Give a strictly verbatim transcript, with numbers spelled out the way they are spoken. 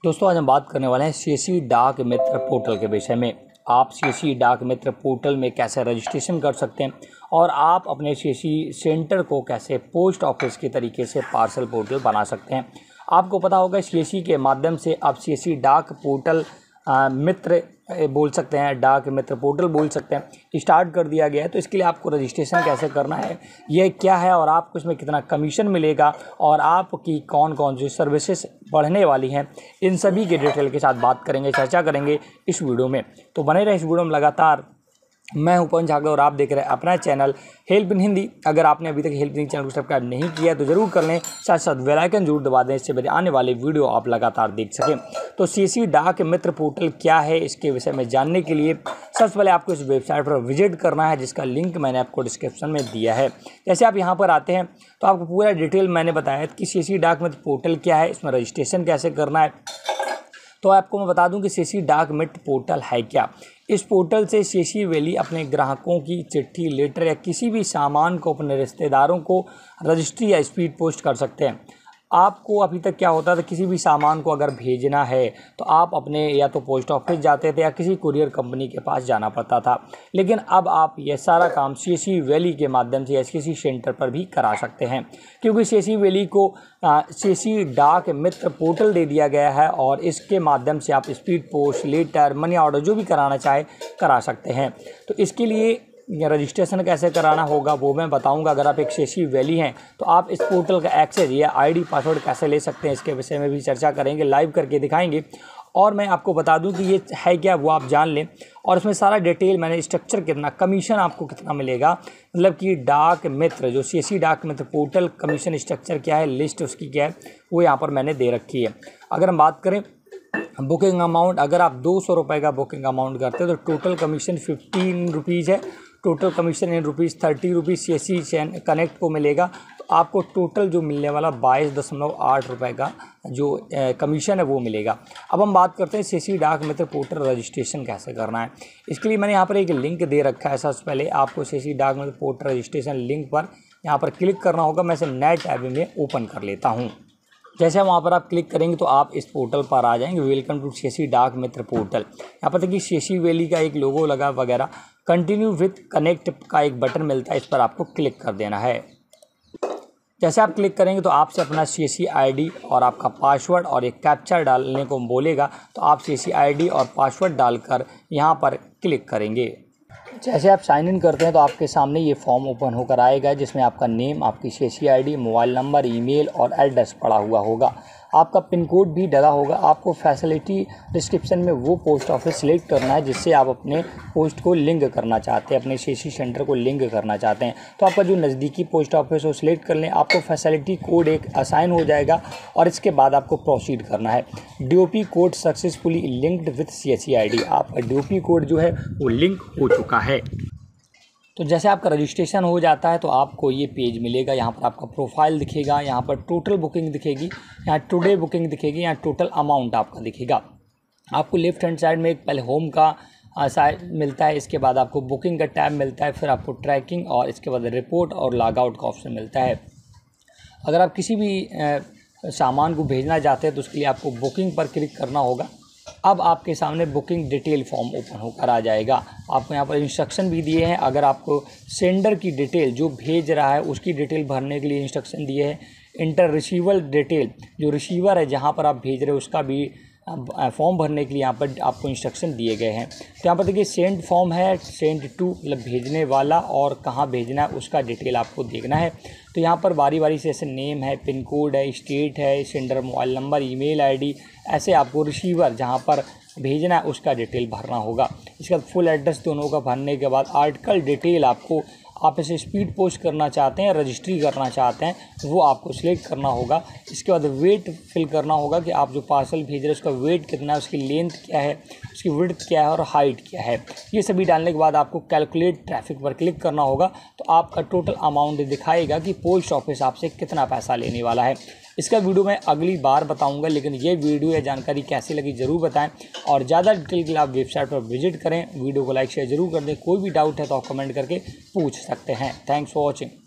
दोस्तों आज हम बात करने वाले हैं सीएससी डाक मित्र पोर्टल के विषय में। आप सीएससी डाक मित्र पोर्टल में कैसे रजिस्ट्रेशन कर सकते हैं और आप अपने सीएससी सेंटर को कैसे पोस्ट ऑफिस के तरीके से पार्सल पोर्टल बना सकते हैं। आपको पता होगा सीएससी के माध्यम से आप सीएससी डाक पोर्टल आ, मित्र बोल सकते हैं, डाक मित्र पोर्टल बोल सकते हैं, स्टार्ट कर दिया गया है। तो इसके लिए आपको रजिस्ट्रेशन कैसे करना है, ये क्या है और आपको इसमें कितना कमीशन मिलेगा और आपकी कौन कौन सी सर्विसेज बढ़ने वाली हैं, इन सभी के डिटेल के साथ बात करेंगे, चर्चा करेंगे इस वीडियो में। तो बने रहे इस वीडियो में लगातार। मैं हूं पवन झागड़ और आप देख रहे हैं अपना चैनल हेल्प इन हिंदी। अगर आपने अभी तक हेल्प इन चैनल को सब्सक्राइब नहीं किया तो जरूर कर लें, साथ साथ बेल आइकन जरूर दबा दें, इससे मेरे आने वाले वीडियो आप लगातार देख सकें। तो सीएससी डाक मित्र पोर्टल क्या है, इसके विषय में जानने के लिए सबसे पहले आपको इस वेबसाइट पर विजिट करना है, जिसका लिंक मैंने आपको डिस्क्रिप्शन में दिया है। जैसे आप यहाँ पर आते हैं तो आपको पूरा डिटेल मैंने बताया कि सीएससी डाक मित्र पोर्टल क्या है, इसमें रजिस्ट्रेशन कैसे करना है। तो आपको मैं बता दूं कि सीएससी डाक मित्र पोर्टल है क्या। इस पोर्टल से सीएससी वैली अपने ग्राहकों की चिट्ठी, लेटर या किसी भी सामान को अपने रिश्तेदारों को रजिस्ट्री या स्पीड पोस्ट कर सकते हैं। आपको अभी तक क्या होता था, किसी भी सामान को अगर भेजना है तो आप अपने या तो पोस्ट ऑफिस जाते थे या किसी कुरियर कंपनी के पास जाना पड़ता था, लेकिन अब आप ये सारा काम सीएससी वैली के माध्यम से या सीएससी सेंटर पर भी करा सकते हैं, क्योंकि सीएससी वैली को सीएससी डाक मित्र पोर्टल दे दिया गया है और इसके माध्यम से आप speed post, letter, money order जो भी कराना चाहे करा सकते हैं। तो इसके लिए रजिस्ट्रेशन कैसे कराना होगा वो मैं बताऊंगा। अगर आप एक सीएससी वैली हैं तो आप इस पोर्टल का एक्सेस या आईडी पासवर्ड कैसे ले सकते हैं, इसके विषय में भी चर्चा करेंगे, लाइव करके दिखाएंगे। और मैं आपको बता दूं कि ये है क्या वो आप जान लें, और इसमें सारा डिटेल मैंने, स्ट्रक्चर कितना, कमीशन आपको कितना मिलेगा, मतलब कि डाक मित्र जो सीएससी डाक मित्र पोर्टल कमीशन स्ट्रक्चर क्या है, लिस्ट उसकी क्या है, वो यहाँ पर मैंने दे रखी है। अगर हम बात करें बुकिंग अमाउंट, अगर आप दो सौ रुपये का बुकिंग अमाउंट करते हैं तो टोटल कमीशन फिफ्टीन रुपीज़ है। Total commission in rupees thirty rupees CSC chain connect को मिलेगा। तो आपको टोटल जो मिलने वाला बाईस दशमलव आठ रुपये का जो कमीशन है वो मिलेगा। अब हम बात करते हैं सीएससी डाक मित्र पोर्टल रजिस्ट्रेशन कैसे करना है। इसके लिए मैंने यहाँ पर एक लिंक दे रखा है। सबसे पहले आपको सीएससी डाक मित्र पोर्टल रजिस्ट्रेशन लिंक पर यहाँ पर क्लिक करना होगा। मैं इसे नेट टैब में ओपन कर लेता हूँ। जैसे वहाँ पर आप क्लिक करेंगे तो आप इस पोर्टल पर आ जाएंगे। वेलकम टू सीएससी डाक मित्र पोर्टल। यहाँ पर देखिए सीएससी वैली का एक लोगो लगा वगैरह, कंटिन्यू विथ कनेक्ट का एक बटन मिलता है, इस पर आपको क्लिक कर देना है। जैसे आप क्लिक करेंगे तो आपसे अपना सीएससी आईडी और आपका पासवर्ड और एक कैप्चा डालने को बोलेगा, तो आप सीएससी आईडी और पासवर्ड डालकर यहाँ पर क्लिक करेंगे। जैसे आप साइन इन करते हैं तो आपके सामने ये फॉर्म ओपन होकर आएगा, जिसमें आपका नेम, आपकी CSC ID, mobile number, email और एड्रेस पड़ा हुआ होगा। आपका पिन कोड भी डला होगा। आपको फैसिलिटी डिस्क्रिप्शन में वो पोस्ट ऑफिस सिलेक्ट करना है जिससे आप अपने पोस्ट को लिंक करना चाहते हैं, अपने सीएससी सेंटर को लिंक करना चाहते हैं। तो आपका जो नज़दीकी पोस्ट ऑफिस हो सिलेक्ट कर लें। आपको फैसिलिटी कोड एक असाइन हो जाएगा और इसके बाद आपको प्रोसीड करना है। DOP code successfully linked with CSC ID. आपका डीओपी कोड जो है वो लिंक हो चुका है। तो जैसे आपका रजिस्ट्रेशन हो जाता है तो आपको ये पेज मिलेगा। यहाँ पर आपका प्रोफाइल दिखेगा, यहाँ पर टोटल बुकिंग दिखेगी, यहाँ टुडे बुकिंग दिखेगी, यहाँ टोटल अमाउंट आपका दिखेगा। आपको लेफ्ट हैंड साइड में एक पहले होम का साइड मिलता है, इसके बाद आपको बुकिंग का टैब मिलता है, फिर आपको ट्रैकिंग और इसके बाद रिपोर्ट और लॉग आउट का ऑप्शन मिलता है। अगर आप किसी भी सामान को भेजना चाहते हैं तो उसके लिए आपको बुकिंग पर क्लिक करना होगा। अब आपके सामने बुकिंग डिटेल फॉर्म ओपन होकर आ जाएगा। आपको यहाँ पर इंस्ट्रक्शन भी दिए हैं। अगर आपको सेंडर की डिटेल जो भेज रहा है उसकी डिटेल भरने के लिए इंस्ट्रक्शन दिए हैं। इंटर रिसीवर डिटेल, जो रिसीवर है जहाँ पर आप भेज रहे हो उसका भी फॉर्म भरने के लिए यहाँ पर आपको इंस्ट्रक्शन दिए गए हैं। तो यहाँ पर देखिए सेंड फॉर्म है, सेंड टू मतलब भेजने वाला और कहाँ भेजना है उसका डिटेल आपको देखना है। तो यहाँ पर बारी बारी से ऐसे नेम है, पिन कोड है, स्टेट है, sender mobile number, email ID, ऐसे आपको रिसीवर जहाँ पर भेजना है उसका डिटेल भरना होगा। इसके बाद फुल एड्रेस दोनों का भरने के बाद आर्टिकल डिटेल आपको, आप इसे स्पीड पोस्ट करना चाहते हैं, रजिस्ट्री करना चाहते हैं, वो आपको सिलेक्ट करना होगा। इसके बाद वेट फिल करना होगा कि आप जो पार्सल भेज रहे हैं उसका वेट कितना है, उसकी लेंथ क्या है, उसकी विड्थ क्या है और हाइट क्या है। ये सभी डालने के बाद आपको कैलकुलेट ट्रैफिक पर क्लिक करना होगा। तो आपका टोटल अमाउंट दिखाएगा कि पोस्ट ऑफिस आपसे कितना पैसा लेने वाला है। इसका वीडियो मैं अगली बार बताऊंगा, लेकिन ये वीडियो या जानकारी कैसी लगी ज़रूर बताएं और ज़्यादा डिटेल के लिए आप वेबसाइट पर विजिट करें। वीडियो को लाइक शेयर जरूर कर दें। कोई भी डाउट है तो आप कमेंट करके पूछ सकते हैं। Thanks for watching.